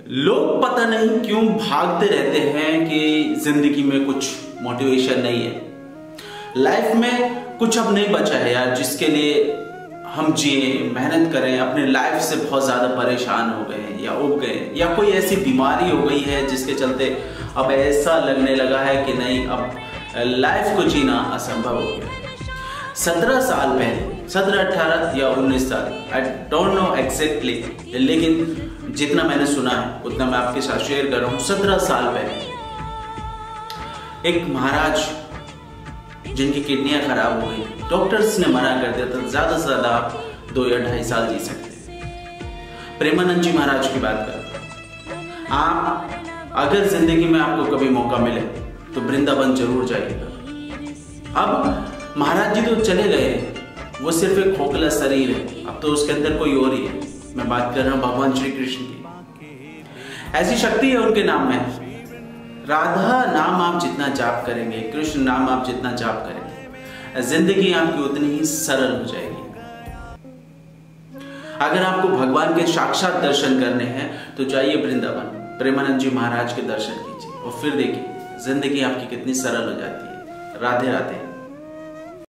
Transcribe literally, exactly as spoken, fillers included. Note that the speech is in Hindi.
लोग पता नहीं क्यों भागते रहते हैं कि जिंदगी में कुछ मोटिवेशन नहीं है, लाइफ में कुछ अब नहीं बचा है यार जिसके लिए हम जिए, मेहनत करें। अपने लाइफ से बहुत ज़्यादा परेशान हो गए या उब गए, या कोई ऐसी बीमारी हो गई है जिसके चलते अब ऐसा लगने लगा है कि नहीं, अब लाइफ को जीना असंभव हो गया। सत्रह साल पहले, सत्रह अठारह या उन्नीस साल, आई डोंट नो एग्जैक्टली, लेकिन जितना मैंने सुना है उतना मैं आपके साथ शेयर कर रहा हूँ। सत्रह साल पहले एक महाराज जिनकी किडनियां खराब हो गई, डॉक्टर्स ने मना कर दिया था ज्यादा से ज्यादा आप दो या ढाई साल जी सकते हैं। प्रेमानंद जी महाराज की बात कर, आप अगर जिंदगी में आपको कभी मौका मिले तो वृंदावन जरूर जाइएगा। अब महाराज जी तो चले गए, वो सिर्फ एक खोखला शरीर है, अब तो उसके अंदर कोई और ही है। मैं बात कर रहा हूं भगवान श्री कृष्ण की। ऐसी शक्ति है उनके नाम में। राधा नाम आप जितना जाप करेंगे, कृष्ण नाम आप जितना जाप करेंगे, जिंदगी आपकी उतनी ही सरल हो जाएगी। अगर आपको भगवान के साक्षात दर्शन करने हैं तो जाइए वृंदावन, प्रेमानंद जी महाराज के दर्शन कीजिए और फिर देखिए जिंदगी आपकी कितनी सरल हो जाती है। राधे राधे।